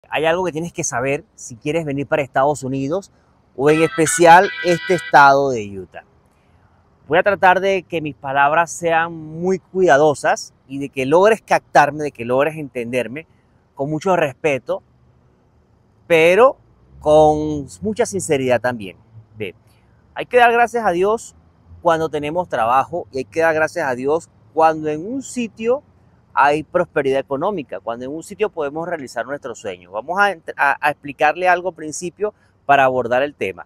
Hay algo que tienes que saber si quieres venir para Estados Unidos o en especial este estado de Utah. Voy a tratar de que mis palabras sean muy cuidadosas y de que logres captarme, de que logres entenderme con mucho respeto, pero con mucha sinceridad también. Ve, hay que dar gracias a Dios cuando tenemos trabajo y hay que dar gracias a Dios cuando en un sitio hay prosperidad económica, cuando en un sitio podemos realizar nuestros sueños. Vamos a explicarle algo al principio para abordar el tema.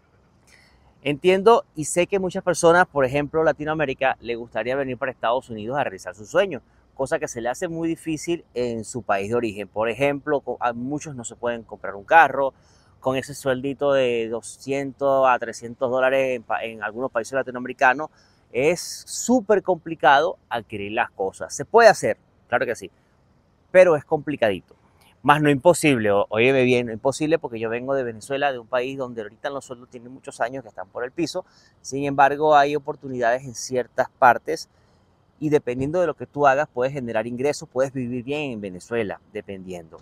Entiendo y sé que muchas personas, por ejemplo, Latinoamérica, le gustaría venir para Estados Unidos a realizar sus sueños, cosa que se le hace muy difícil en su país de origen. Por ejemplo, a muchos no se pueden comprar un carro, con ese sueldito de 200 a 300 dólares en algunos países latinoamericanos, es súper complicado adquirir las cosas. Se puede hacer, claro que sí, pero es complicadito. Más no imposible, óyeme bien, no imposible porque yo vengo de Venezuela, de un país donde ahorita los sueldos tienen muchos años que están por el piso. Sin embargo, hay oportunidades en ciertas partes y dependiendo de lo que tú hagas, puedes generar ingresos, puedes vivir bien en Venezuela, dependiendo.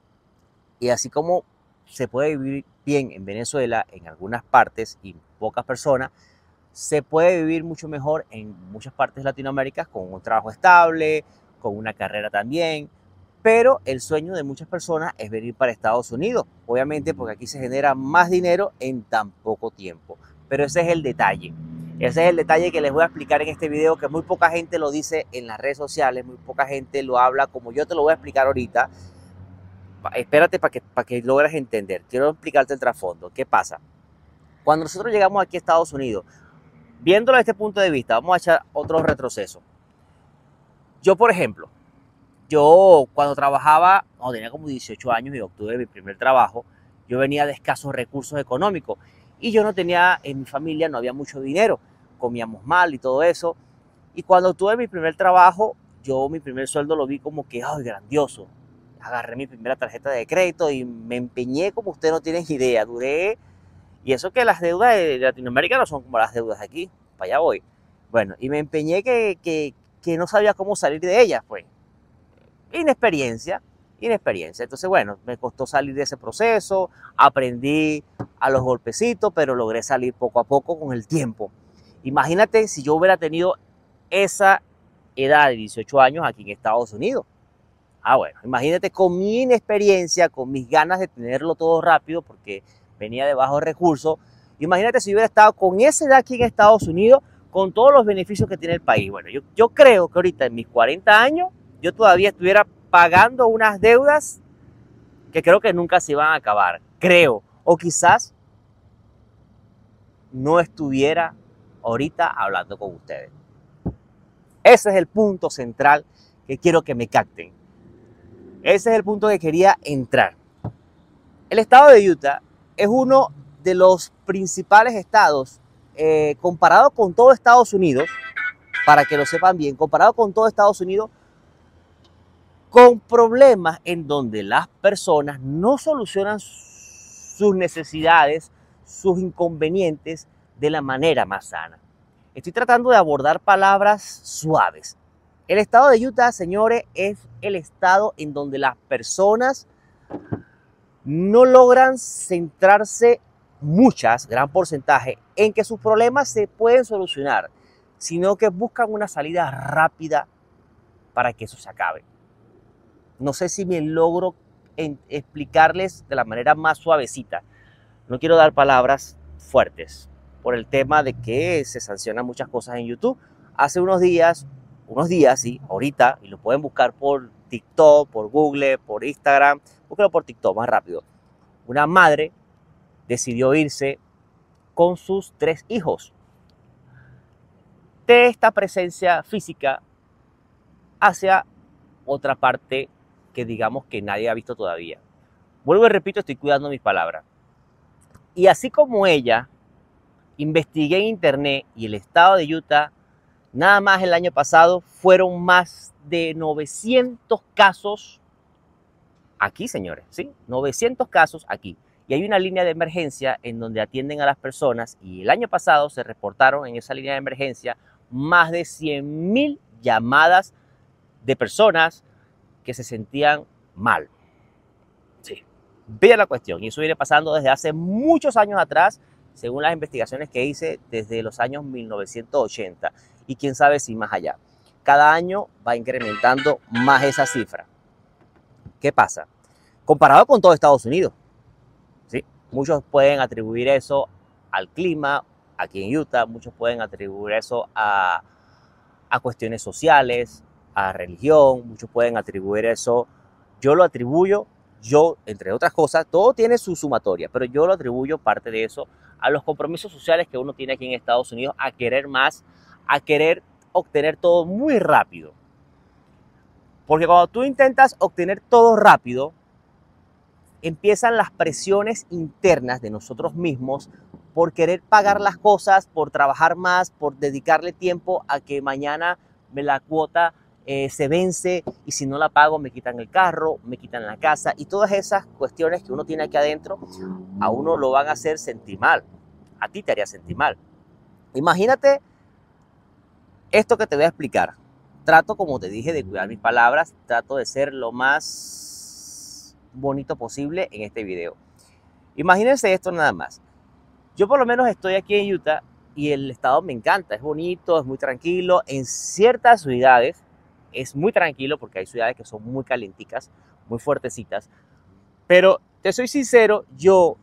Y así como se puede vivir bien en Venezuela, en algunas partes y pocas personas, se puede vivir mucho mejor en muchas partes de Latinoamérica con un trabajo estable, con una carrera también. Pero el sueño de muchas personas es venir para Estados Unidos, obviamente porque aquí se genera más dinero en tan poco tiempo. Pero ese es el detalle. Ese es el detalle que les voy a explicar en este video, que muy poca gente lo dice en las redes sociales, muy poca gente lo habla como yo te lo voy a explicar ahorita. Espérate para que logres entender. Quiero explicarte el trasfondo. ¿Qué pasa? Cuando nosotros llegamos aquí a Estados Unidos, viéndolo desde este punto de vista, vamos a echar otro retroceso. Yo, por ejemplo, cuando trabajaba, cuando tenía como 18 años y obtuve mi primer trabajo, yo venía de escasos recursos económicos y yo no tenía, en mi familia no había mucho dinero, comíamos mal y todo eso. Y cuando tuve mi primer trabajo, yo mi primer sueldo lo vi como que, ¡ay, grandioso! Agarré mi primera tarjeta de crédito y me empeñé como ustedes no tienen idea. Duré, y eso que las deudas de Latinoamérica no son como las deudas de aquí, para allá voy. Bueno, y me empeñé que no sabía cómo salir de ellas, pues. Inexperiencia. Entonces, bueno, me costó salir de ese proceso, aprendí a los golpecitos, pero logré salir poco a poco con el tiempo. Imagínate si yo hubiera tenido esa edad de 18 años aquí en Estados Unidos. Bueno, imagínate con mi inexperiencia, con mis ganas de tenerlo todo rápido, porque venía de bajos recursos. Imagínate si hubiera estado con esa edad aquí en Estados Unidos, con todos los beneficios que tiene el país. Bueno, yo creo que ahorita en mis 40 años, yo todavía estuviera pagando unas deudas que creo que nunca se iban a acabar. Creo. O quizás no estuviera ahorita hablando con ustedes. Ese es el punto central que quiero que me capten. Ese es el punto que quería entrar. El estado de Utah es uno de los principales estados, comparado con todo Estados Unidos, para que lo sepan bien, comparado con todo Estados Unidos, con problemas en donde las personas no solucionan sus necesidades, sus inconvenientes de la manera más sana. Estoy tratando de abordar palabras suaves. El estado de Utah, señores, es el estado en donde las personas no logran centrarse, gran porcentaje, en que sus problemas se pueden solucionar, sino que buscan una salida rápida para que eso se acabe. No sé si me logro explicarles de la manera más suavecita. No quiero dar palabras fuertes por el tema de que se sancionan muchas cosas en YouTube. Hace unos días, sí, ahorita, y lo pueden buscar por TikTok, por Google, por Instagram, búsquelo por TikTok más rápido. Una madre decidió irse con sus 3 hijos de esta presencia física hacia otra parte que digamos que nadie ha visto todavía. Vuelvo y repito, estoy cuidando mis palabras. Y así como ella, investigué en internet y el estado de Utah, nada más el año pasado fueron más de 900 casos aquí, señores, ¿sí? 900 casos aquí. Y hay una línea de emergencia en donde atienden a las personas y el año pasado se reportaron en esa línea de emergencia más de 100,000 llamadas de personas que se sentían mal. Sí. Vea la cuestión. Y eso viene pasando desde hace muchos años atrás, según las investigaciones que hice desde los años 1980. Y quién sabe si más allá. Cada año va incrementando más esa cifra. ¿Qué pasa? Comparado con todo Estados Unidos, ¿sí? Muchos pueden atribuir eso al clima aquí en Utah, muchos pueden atribuir eso a cuestiones sociales, a religión, muchos pueden atribuir eso, yo lo atribuyo, yo, entre otras cosas, todo tiene su sumatoria, pero yo lo atribuyo parte de eso a los compromisos sociales que uno tiene aquí en Estados Unidos, a querer más, a querer obtener todo muy rápido. Porque cuando tú intentas obtener todo rápido, empiezan las presiones internas de nosotros mismos por querer pagar las cosas, por trabajar más, por dedicarle tiempo a que mañana la cuota se vence y si no la pago me quitan el carro, me quitan la casa y todas esas cuestiones que uno tiene aquí adentro a uno lo van a hacer sentir mal, a ti te haría sentir mal. Imagínate esto que te voy a explicar. Trato, como te dije, de cuidar mis palabras, trato de ser lo más bonito posible en este video. Imagínense esto nada más. Yo por lo menos estoy aquí en Utah y el estado me encanta, es bonito, es muy tranquilo. En ciertas ciudades es muy tranquilo porque hay ciudades que son muy calienticas, muy fuertecitas. Pero te soy sincero, yo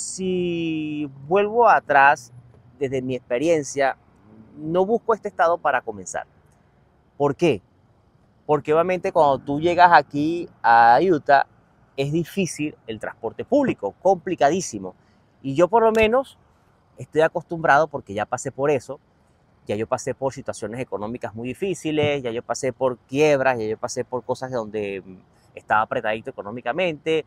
si vuelvo atrás desde mi experiencia, no busco este estado para comenzar. ¿Por qué? Porque obviamente cuando tú llegas aquí a Utah es difícil el transporte público, complicadísimo. Y yo por lo menos estoy acostumbrado porque ya pasé por eso, ya yo pasé por situaciones económicas muy difíciles, ya yo pasé por quiebras, ya yo pasé por cosas donde estaba apretadito económicamente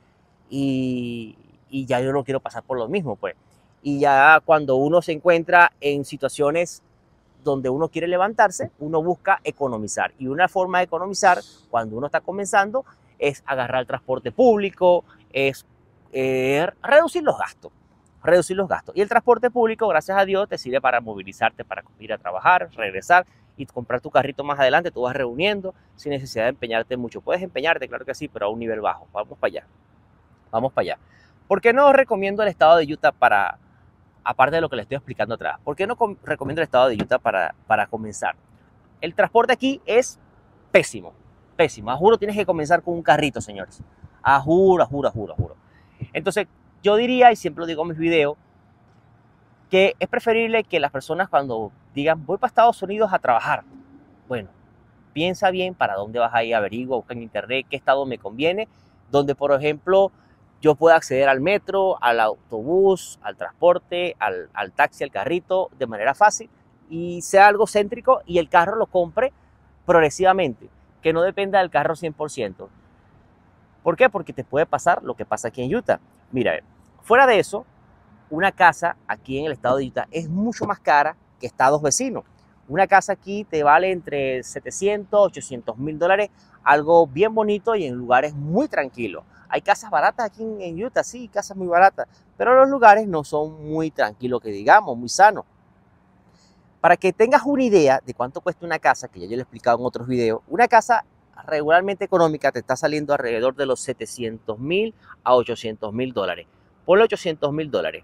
y ya yo no quiero pasar por lo mismo, pues. Y ya cuando uno se encuentra en situaciones donde uno quiere levantarse, uno busca economizar. Y una forma de economizar cuando uno está comenzando es agarrar el transporte público, es reducir los gastos. Reducir los gastos. Y el transporte público, gracias a Dios, te sirve para movilizarte, para ir a trabajar, regresar y comprar tu carrito más adelante. Tú vas reuniendo sin necesidad de empeñarte mucho. Puedes empeñarte, claro que sí, pero a un nivel bajo. Vamos para allá. Vamos para allá. ¿Por qué no recomiendo el estado de Utah para, aparte de lo que les estoy explicando atrás, por qué no recomiendo el estado de Utah para comenzar? El transporte aquí es pésimo, pésimo. A juro tienes que comenzar con un carrito, señores. A juro, a juro, a juro, a juro. Entonces, yo diría, y siempre lo digo en mis videos, que es preferible que las personas cuando digan voy para Estados Unidos a trabajar, bueno, piensa bien para dónde vas a ir, averigua, busca en internet qué estado me conviene, donde por ejemplo yo pueda acceder al metro, al autobús, al transporte, al taxi, al carrito de manera fácil y sea algo céntrico y el carro lo compre progresivamente, que no dependa del carro 100%. ¿Por qué? Porque te puede pasar lo que pasa aquí en Utah. Mira, fuera de eso, una casa aquí en el estado de Utah es mucho más cara que estados vecinos. Una casa aquí te vale entre 700, 800 mil dólares, algo bien bonito y en lugares muy tranquilos. Hay casas baratas aquí en Utah, sí, casas muy baratas, pero los lugares no son muy tranquilos, que digamos, muy sanos. Para que tengas una idea de cuánto cuesta una casa, que ya yo lo he explicado en otros videos, una casa regularmente económica te está saliendo alrededor de los 700 mil a 800 mil dólares. Ponle 800 mil dólares.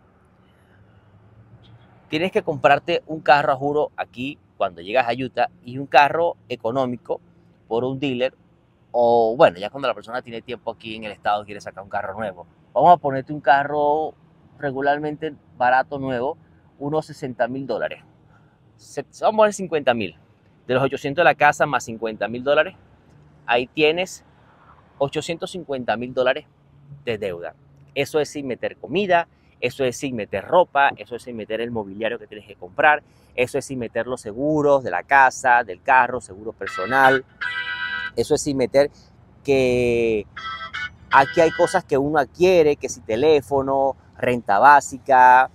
Tienes que comprarte un carro, a juro, aquí cuando llegas a Utah y un carro económico por un dealer o bueno, ya cuando la persona tiene tiempo aquí en el estado quiere sacar un carro nuevo. Vamos a ponerte un carro regularmente barato nuevo, unos 60 mil dólares. Vamos a poner 50 mil. De los 800 de la casa más 50 mil dólares, ahí tienes 850 mil dólares de deuda. Eso es sin meter comida, eso es sin meter ropa, eso es sin meter el mobiliario que tienes que comprar, eso es sin meter los seguros de la casa, del carro, seguro personal, eso es sin meter que aquí hay cosas que uno adquiere, que si teléfono, renta básica,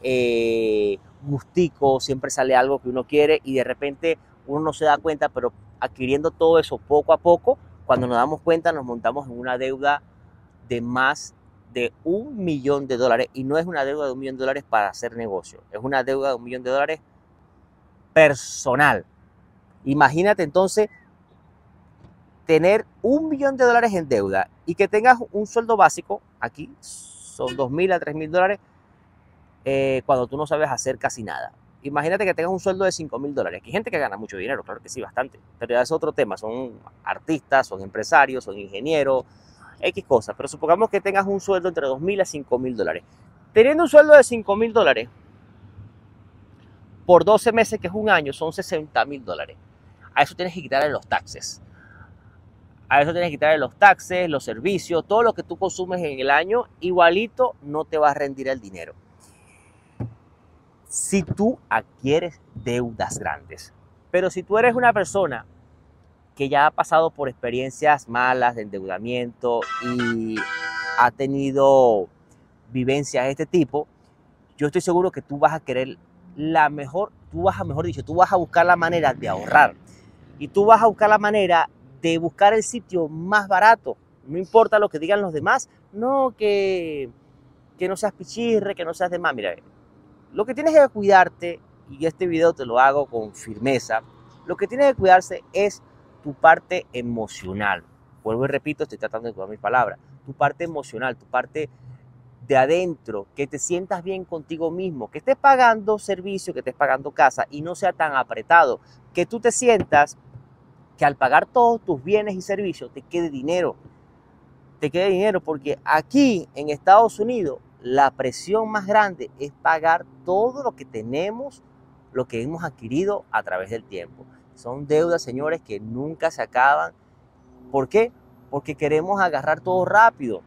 gustico, siempre sale algo que uno quiere y de repente uno no se da cuenta, pero adquiriendo todo eso poco a poco, cuando nos damos cuenta nos montamos en una deuda de más de $1 millón y no es una deuda de $1 millón para hacer negocio, es una deuda de $1 millón personal. Imagínate entonces tener $1 millón en deuda y que tengas un sueldo básico, aquí son $2.000 a $3.000, cuando tú no sabes hacer casi nada. Imagínate que tengas un sueldo de $5.000. Aquí hay gente que gana mucho dinero, claro que sí, bastante, pero ya es otro tema, son artistas, son empresarios, son ingenieros, X cosas, pero supongamos que tengas un sueldo entre $2.000 a $5.000. Teniendo un sueldo de $5.000, por 12 meses, que es un año, son $60.000. A eso tienes que quitarle los taxes. A eso tienes que quitarle los taxes, los servicios, todo lo que tú consumes en el año, igualito no te va a rendir el dinero. Si tú adquieres deudas grandes, pero si tú eres una persona que ya ha pasado por experiencias malas de endeudamiento y ha tenido vivencias de este tipo, yo estoy seguro que tú vas a querer tú vas a buscar la manera de ahorrar y tú vas a buscar la manera de buscar el sitio más barato, no importa lo que digan los demás, no que no seas pichirre, que no seas demás. Mira, lo que tienes que cuidarte, y este video te lo hago con firmeza, lo que tienes que cuidarse es tu parte emocional. Vuelvo y repito, estoy tratando de cuidar mis palabras. Tu parte emocional, tu parte de adentro, que te sientas bien contigo mismo, que estés pagando servicio, que estés pagando casa y no sea tan apretado, que tú te sientas que al pagar todos tus bienes y servicios te quede dinero. Te quede dinero porque aquí en Estados Unidos la presión más grande es pagar todo lo que tenemos, lo que hemos adquirido a través del tiempo. Son deudas, señores, que nunca se acaban. ¿Por qué? Porque queremos agarrar todo rápido.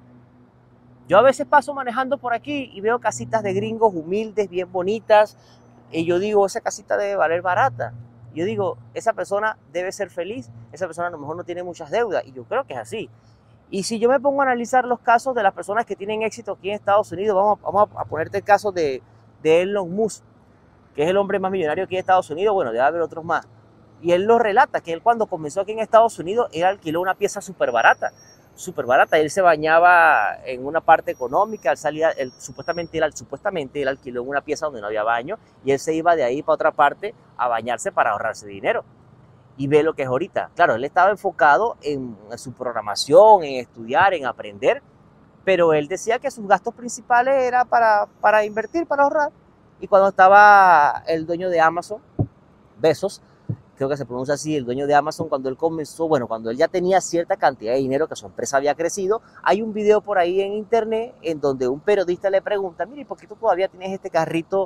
Yo a veces paso manejando por aquí y veo casitas de gringos humildes, bien bonitas, y yo digo, esa casita debe valer barata. Yo digo, esa persona debe ser feliz, esa persona a lo mejor no tiene muchas deudas, y yo creo que es así. Y si yo me pongo a analizar los casos de las personas que tienen éxito aquí en Estados Unidos, vamos a ponerte el caso de Elon Musk, que es el hombre más millonario aquí en Estados Unidos, bueno, debe haber otros más. Y él lo relata, que él cuando comenzó aquí en Estados Unidos, él alquiló una pieza súper barata. Él se bañaba en una parte económica, supuestamente él alquiló en una pieza donde no había baño, y él se iba de ahí para otra parte a bañarse para ahorrarse dinero. Y ve lo que es ahorita. Claro, él estaba enfocado en su programación, en estudiar, en aprender, pero él decía que sus gastos principales era para invertir, para ahorrar. Y cuando estaba el dueño de Amazon, Bezos, creo que se pronuncia así, el dueño de Amazon, cuando él comenzó, bueno, cuando él ya tenía cierta cantidad de dinero, que su empresa había crecido, hay un video por ahí en internet en donde un periodista le pregunta, mire, ¿por qué tú todavía tienes este carrito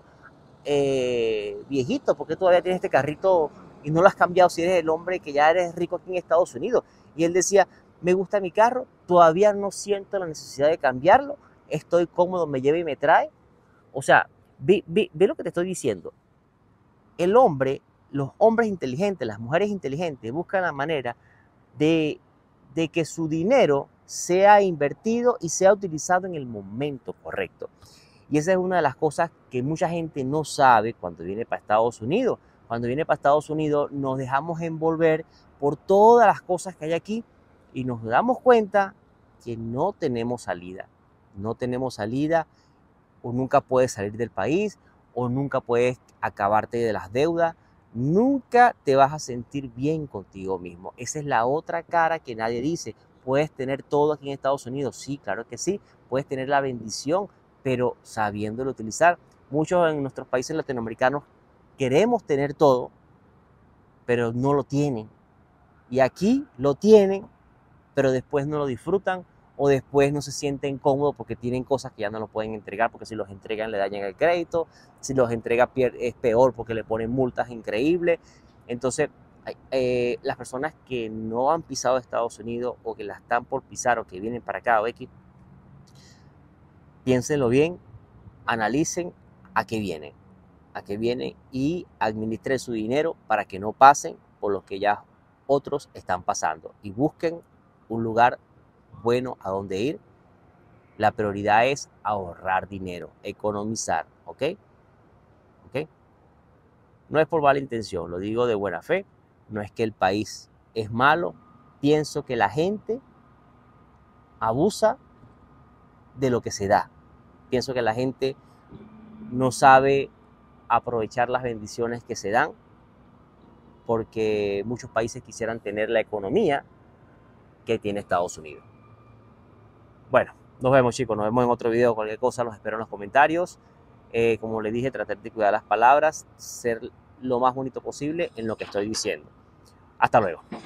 viejito? ¿Por qué todavía tienes este carrito y no lo has cambiado si eres el hombre que ya eres rico aquí en Estados Unidos? Y él decía, me gusta mi carro, todavía no siento la necesidad de cambiarlo, estoy cómodo, me lleva y me trae. O sea, ve lo que te estoy diciendo. El hombre, los hombres inteligentes, las mujeres inteligentes buscan la manera de que su dinero sea invertido y sea utilizado en el momento correcto. Y esa es una de las cosas que mucha gente no sabe cuando viene para Estados Unidos. Cuando viene para Estados Unidos nos dejamos envolver por todas las cosas que hay aquí y nos damos cuenta que no tenemos salida. No tenemos salida, o nunca puedes salir del país, o nunca puedes acabarte de las deudas. Nunca te vas a sentir bien contigo mismo. Esa es la otra cara que nadie dice. Puedes tener todo aquí en Estados Unidos. Sí, claro que sí. Puedes tener la bendición, pero sabiéndolo utilizar. Muchos en nuestros países latinoamericanos queremos tener todo, pero no lo tienen. Y aquí lo tienen, pero después no lo disfrutan o después no se sienten cómodos porque tienen cosas que ya no lo pueden entregar, porque si los entregan le dañan el crédito, si los entrega es peor porque le ponen multas increíbles. Entonces, las personas que no han pisado Estados Unidos o que la están por pisar o que vienen para acá o X, piénsenlo bien, analicen a qué vienen y administren su dinero para que no pasen por lo que ya otros están pasando y busquen un lugar bueno a donde ir. La prioridad es ahorrar dinero, economizar, ¿ok? ¿Ok? No es por mala intención, lo digo de buena fe, no es que el país es malo, pienso que la gente abusa de lo que se da, pienso que la gente no sabe aprovechar las bendiciones que se dan, porque muchos países quisieran tener la economía que tiene Estados Unidos. Bueno, nos vemos chicos, nos vemos en otro video, cualquier cosa los espero en los comentarios. Como les dije, tratar de cuidar las palabras, ser lo más bonito posible en lo que estoy diciendo. Hasta luego.